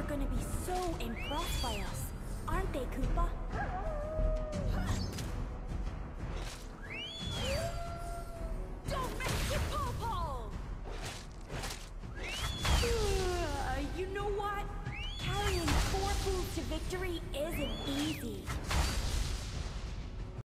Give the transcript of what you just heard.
gonna be so impressed by us, aren't they, Kupa?